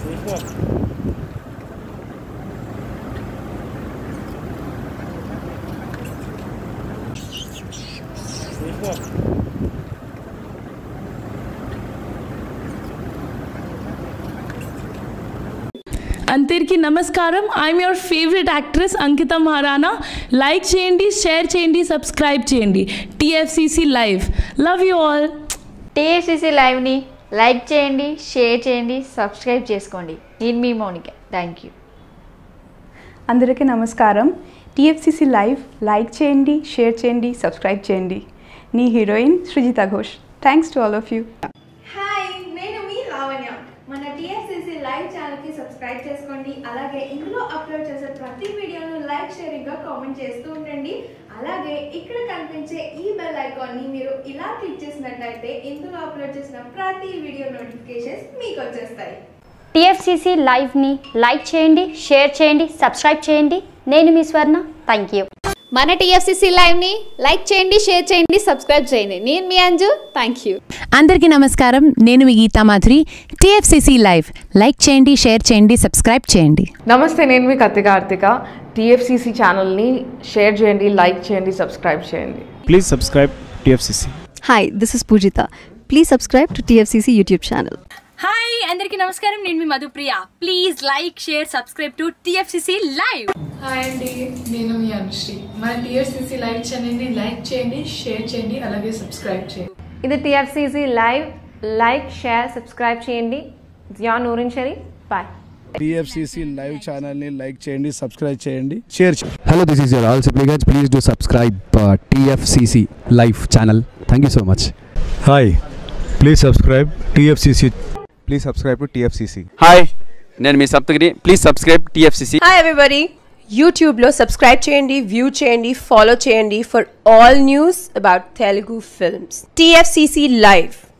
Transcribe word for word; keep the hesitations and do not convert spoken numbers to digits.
అందరికీ నమస్కారం. I'm your favourite actress Ankita Maharana. Like చేయండి, షేర్ చేయండి, సబ్స్క్రైబ్ చేయండి. TFCC live. Love you all. TFCC లైవ్ని లైక్ చేయండి, షేర్ చేయండి, సబ్స్క్రైబ్ చేసుకోండి. నేను మీ మౌనిక. Thank you. అందరికీ నమస్కారం. టీఎఫ్సీసీ లైవ్ లైక్ చేయండి, షేర్ చేయండి, సబ్స్క్రైబ్ చేయండి. నీ heroine Srijita Ghosh. Thanks to all of you. Hi, నేను మీ లావణ్య. మన టీఎఫ్సీసీ లైవ్ ఛానల్కి సబ్స్క్రైబ్ చేసుకోండి. అలాగే ఇందులో అప్లోడ్ చేసే ప్రతి వీడియోను లైక్, షేరింగ్గా కామెంట్ చేస్తూ ఉండండి. అలాగే ఇక్కడ కనిపించే ఈ బెల్ ఐకాన్ని మీరు ఇలా క్లిక్ చేసినట్లయితే ఇందులో అప్లోడ్ చేసిన ప్రతి వీడియో నోటిఫికేషన్స్ మీకు వచ్చేస్తాయి. టీఎఫ్సీసీ లైవ్ని లైక్ చేయండి, షేర్ చేయండి, సబ్స్క్రైబ్ చేయండి. నేను మీ స్వర్ణ. Thank you. మన టీఎఫ్సీసీ లైవ్ని లైక్ చేయండి, షేర్ చేయండి, సబ్స్క్రైబ్ చేయండి. నేను మీ అంజు. Thank you. అందరికీ నమస్కారం. నేను మీ Geetha Madhuri. TFCC live like చేయండి, షేర్ చేయండి, సబ్స్క్రైబ్ చేయండి. నమస్తే, నేను మీ కత్తి కార్తిక. టీఎఫ్సీసీ ఛానల్ని షేర్ చేయండి, లైక్ చేయండి, సబ్స్క్రైబ్ చేయండి. Please subscribe TFCC. Hi, this is Poojitha. Please subscribe to TFCC YouTube channel. Hi, అందరికీ నమస్కారం. నేను మీ Madhupriya. Please like, share, subscribe to TFCC live. Hi అండి, నేను మీ అనుశ్రీ. మన టీఎఫ్సీసీ లైవ్ ఛానల్ని లైక్ చేయండి, షేర్ చేయండి, అలాగే సబ్స్క్రైబ్ చేయండి. ఇది TFCC live. Like, share, subscribe చేయండి. Zia Noorin Sharif. Bye. TFCC live ఛానల్ని లైక్ చేయండి, సబ్స్క్రైబ్ చేయండి, షేర్ చేయండి. Hello, this is your all Sipligunj. Please do subscribe TFCC live channel. Thank you so much. Hi, please subscribe TFCC. Please subscribe to TFCC. Hi, నేను మీ Saptagiri. Please subscribe TFCC. Hi everybody, యూట్యూబ్లో subscribe చేయండి, view చేయండి, follow చేయండి for all news about Telugu films. TFCC live.